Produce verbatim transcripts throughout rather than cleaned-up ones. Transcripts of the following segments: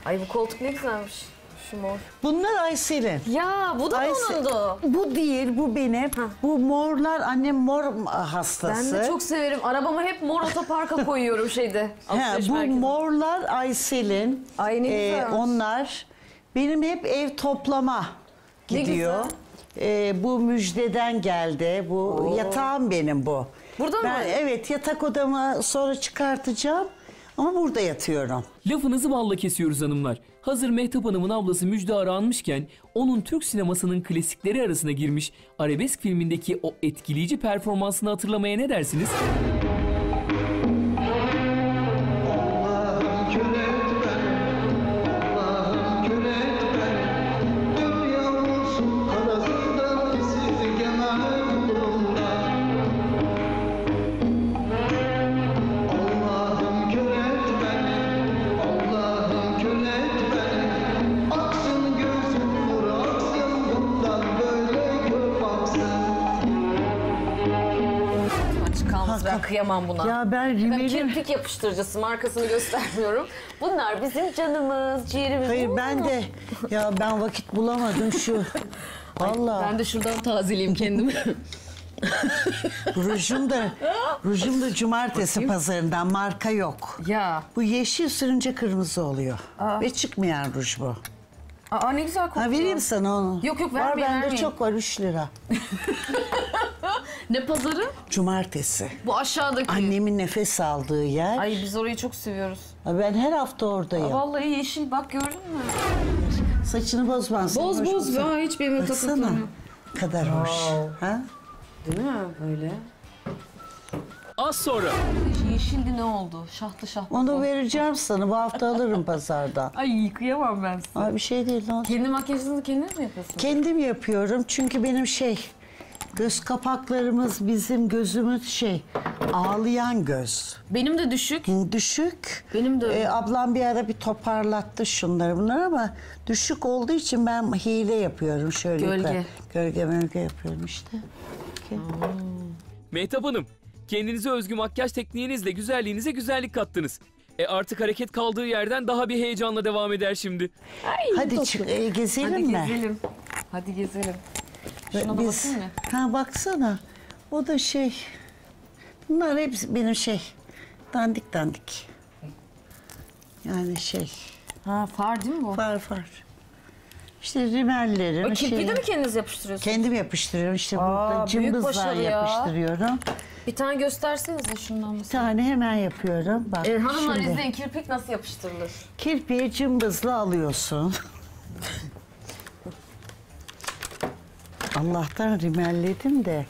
Ay bu koltuk ne güzelmiş. Şu mor. Bunlar Aysel'in. Ya bu da mı Aysel- onundu? Bu değil, bu benim. Ha. Bu morlar, annem mor hastası. Ben de çok severim. Arabama hep mor otoparka koyuyorum şeyde. He, alışveriş bu merkezinde. morlar Aysel'in. Ay ne güzelmiş. Onlar benim hep ev toplama Ne gidiyor. Ee, bu Müjde'den geldi. Bu Oo. yatağım benim bu. Burada mı? Ben, evet, yatak odamı sonra çıkartacağım. Ama burada yatıyorum. Lafınızı balla kesiyoruz hanımlar. Hazır Mehtap Hanım'ın ablası Müjde aranmışken onun Türk sinemasının klasikleri arasına girmiş Arabesk filmindeki o etkileyici performansını hatırlamaya ne dersiniz? Ben kıyamam buna. Ya ben Ben rimelim... kirpik yapıştırıcısı, markasını göstermiyorum. Bunlar bizim canımız, ciğerimiz. Hayır ben de ya ben vakit bulamadım şu. Vallahi. Ben de şuradan tazeleyeyim kendimi. Rujum da, rujum da cumartesi pazarından, marka yok. Ya. Bu yeşil sürünce kırmızı oluyor. Aa. Ve çıkmayan ruj bu. Aa ne güzel kokuyor. Ha, vereyim sana onu. Yok, yok, Var vermeyin, bende vermeyin. çok var, üç lira. Ne pazarı? Cumartesi. Bu aşağıdaki. Annemin nefes aldığı yer. Ay biz orayı çok seviyoruz. Ha, ben her hafta oradayım. Aa, vallahi yeşil bak gördün mü? Saçını bozmazsın. Boz hoş boz. olsun. Aa, hiç benimle Baksana. takılmıyor. Ne kadar hoş. Ha? Değil mi böyle? Az sonra. Yeşildi ne oldu? Şahtı şahtı. Onu vereceğim sana. Bu hafta alırım pazardan. Ay yıkayamam ben size. Ay bir şey değil. Ne olacak? Kendi makyajınızı kendiniz mi yapıyorsunuz? Kendim yapıyorum çünkü benim şey göz kapaklarımız bizim gözümüz şey ağlayan göz. Benim de düşük. Düşük. Benim de öyle. Ee, ablam bir ara bir toparlattı şunları bunları ama düşük olduğu için ben hile yapıyorum şöyle. Gölge. yukarı. Gölge mölge yapıyorum işte. Okay. Mehtap Hanım, kendinize özgü makyaj tekniğinizle güzelliğinize güzellik kattınız. E artık hareket kaldığı yerden daha bir heyecanla devam eder şimdi. Ay, Hadi tatlı. çık, e, gezelim Hadi mi? gezelim. Hadi gezelim. Şuna da Biz, bakayım mı? ha baksana. O da şey. Bunlar hepsi benim şey. Dandik dandik. Yani şey. Ha far değil mi bu? Var var. İşte rimellerim. O kirpiği şey- de mi kendiniz yapıştırıyorsunuz? Kendim yapıştırıyorum. İşte Aa, burada büyük cımbızla başarı ya. yapıştırıyorum. Bir tane göstersenize şundan Bir mesela. tane hemen yapıyorum. Bak Ee, hanımlar şimdi. izleyin kirpik nasıl yapıştırılır? Kirpiği cımbızla alıyorsun. Allah'tan rimelledim de.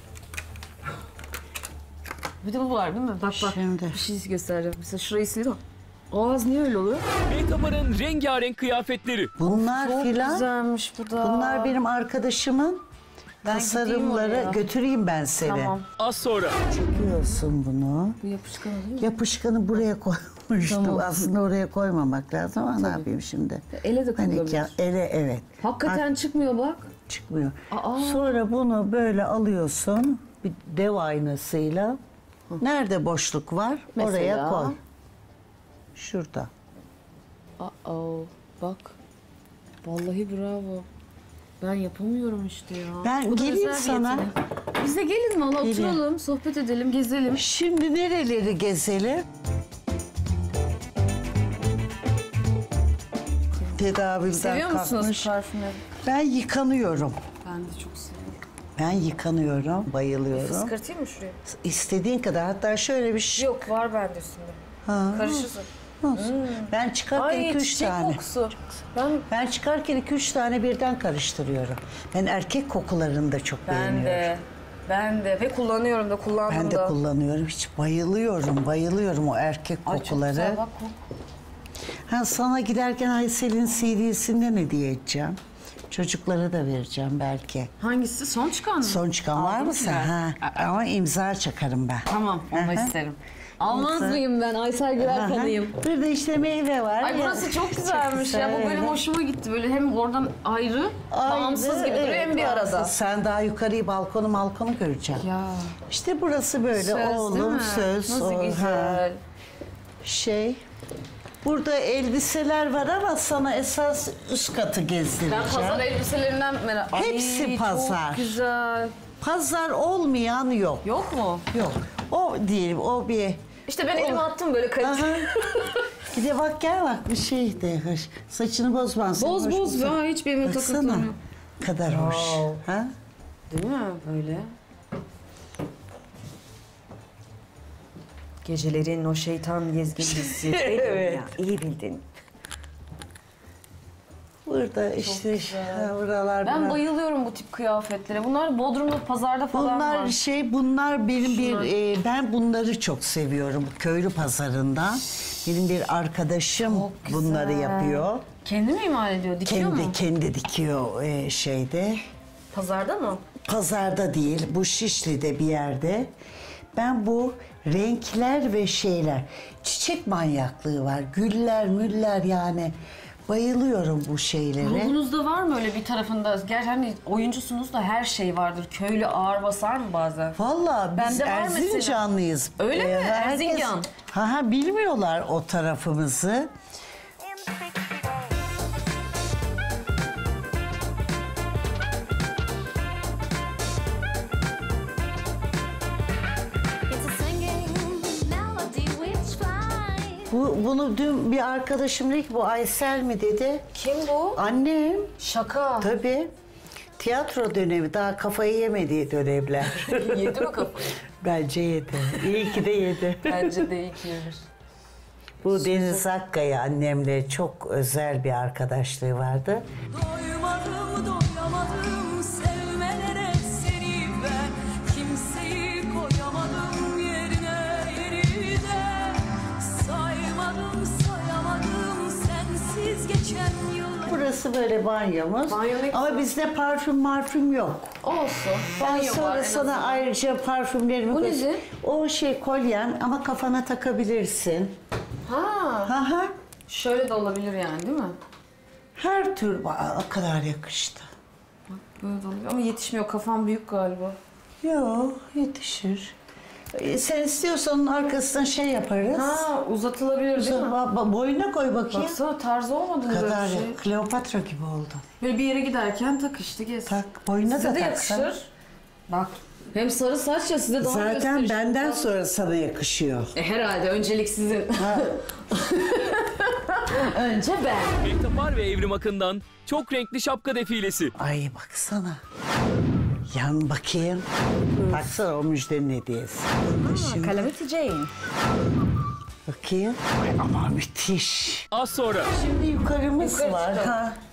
Bir de bu var değil mi? Bak bak. Şimdi. Bir şey göstereceğim. Mesela şurayı sildim. Ağız niye öyle oluyor? Mehtap Hanım'ın rengarenk kıyafetleri. Bunlar Çok filan. güzelmiş bu da. Bunlar benim arkadaşımın Ben tasarımları. gideyim oraya. Götüreyim ben seni. Tamam. Az sonra. Çekiyorsun bunu. Bu yapışkan değil mi? Yapışkanı buraya koymuştum. Tamam. Aslında oraya koymamak lazım ama ne yapayım şimdi? Ele de Hani kullanıyoruz. ya, ele evet. Hakikaten çıkmıyor bak. Çıkmıyor. Aa. Sonra bunu böyle alıyorsun bir dev aynasıyla. Nerede boşluk var Mesela? oraya koy. Şurada. Aa bak. Vallahi bravo. Ben yapamıyorum işte ya. Ben Bu da geleyim özel bir sana. yetenek. Biz de gelin valla Gelin. oturalım, sohbet edelim, gezelim. Şimdi nereleri gezelim? Tedavülden Seviyor musunuz kalkmış. parfümleri? Ben yıkanıyorum. Ben de çok seviyorum. Ben yıkanıyorum, bayılıyorum. Fıskırtayım mı şuraya? İstediğin kadar. Hatta şöyle bir şey. Yok var bende üstünde. Ha. Karışırsın. Olsun. Ben çıkarken Ay iki üç çiçek tane. kokusu. Ben, Ben çıkarken iki üç tane birden karıştırıyorum. Ben erkek kokularını da çok ben beğeniyorum. de. Ben de. Ve kullanıyorum da kullandım Ben de da. kullanıyorum. Hiç bayılıyorum, bayılıyorum o erkek Ay, çok kokuları. güzel, bak kok. Ha, sana giderken Aysel'in C D'sinden hediye edeceğim. Çocuklara da vereceğim belki. Hangisi? Son çıkan mı? Son çıkan var Aldın mı sen? mı? Ha, ama imza çakarım ben. Tamam, onu Aha. isterim. Almaz Yoksa- mıyım ben? Aysel Güler Aha. fanıyım. Bir de işte meyve var. Ay Ya- burası çok güzelmiş ya. Bu güzel. benim hoşuma gitti. Böyle hem oradan ayrı, bağımsız Ayrı, gibi duruyor evet, hem bir arada. bağımsız. Sen daha yukarıyı balkonu balkonu göreceksin. Ya. İşte burası böyle Söz değil oğlum mi? söz. Nasıl o- ha. güzel. Şey Burada elbiseler var ama sana esas üst katı gezdireceğim. Ben pazar elbiselerinden merak... Hepsi Ay, pazar. Çok güzel. Pazar olmayan yok. Yok mu? Yok. O değil, o bir... İşte ben elime attım böyle kaliteli. Aha. Bir de bak gel bak bir şey de hoş. Saçını bozmazsın. Boz hoş boz musun? ya, hiç benim Baksana. takıntım yok. Ne kadar hoş. Wow. Ha? Değil mi böyle? Gecelerin o şeytan gezgin evet. Ya, iyi bildin. Burada işte ha, buralar. Ben buralar. bayılıyorum bu tip kıyafetlere. Bunlar Bodrum'da pazarda falan Bunlar var. şey, bunlar benim bir, e, ben bunları çok seviyorum. Köylü pazarından. Benim bir arkadaşım Çok güzel. bunları yapıyor. Kendi mi imal ediyor? Dikiyor Kendi mu? kendi dikiyor e, şeyde. Pazarda mı? Pazarda değil, bu Şişli'de bir yerde. Ben bu renkler ve şeyler, çiçek manyaklığı var. Güller, müller yani. Bayılıyorum bu şeylere. Ruhunuzda var mı öyle bir tarafında? Gerçi hani oyuncusunuz da her şey vardır. Köylü ağır basar mı bazen? Vallahi biz Bende var mesela. Erzincanlıyız. Öyle mi? herkes- Erzincan. Ha ha bilmiyorlar o tarafımızı. It's a singing melody which flies. Bu, bunu dün bir arkadaşım dedi ki bu Aysel mi dedi. Kim bu? Annem. Şaka. Tabii. Tiyatro dönemi daha kafayı yemediği dönemler. Yedi mi kafayı? Bence yedi. İyi ki de yedi. Bence de iyi ki yemiş. Bu Deniz Akkaya annemle çok özel bir arkadaşlığı vardı. Doymadım, doyamadım sevmelere seni ben. Kimseyi koyamadım yerine yerine. Saymadım, sayamadım sensiz geçen yıllar. Burası böyle banyomuz. Banyo ne Ama güzel. bizde parfüm marfüm yok. Olsun. Ben Banyo var sonra en sana azından. ayrıca parfümlerimi... Bu koy- nedir? O şey kolyen ama kafana takabilirsin. Ha, Ha ha. şöyle de olabilir yani değil mi? Her tür... Aa, o kadar yakıştı. Böyle de olabilir ama yetişmiyor. Kafam büyük galiba. Yok yetişir. Ee, Sen istiyorsan onun arkasına şey yaparız. Ha, uzatılabilir değil mi? Ba- ba- boyuna koy bakayım. Baksana tarzı olmadı mı böyle kadar bir şey? ya- Kleopatra gibi oldu. Böyle bir yere giderken tak işte gez. Tak, boyuna Size da de taksan. yakışır. Bak. Hem sarı saç ya size daha Zaten gösteriş. benden sonra sana yakışıyor. E, herhalde öncelik sizin. Önce ben. Mehtapar ve Evrim Akın'dan çok renkli şapka defilesi. Ay baksana. Yan bakayım. Baksana o müjdenin hediyesi. Şimdi Calamity Jane. bakayım. Ay ama müthiş. Az sonra Şimdi yukarımız Yukarı var. çıkalım. Ha.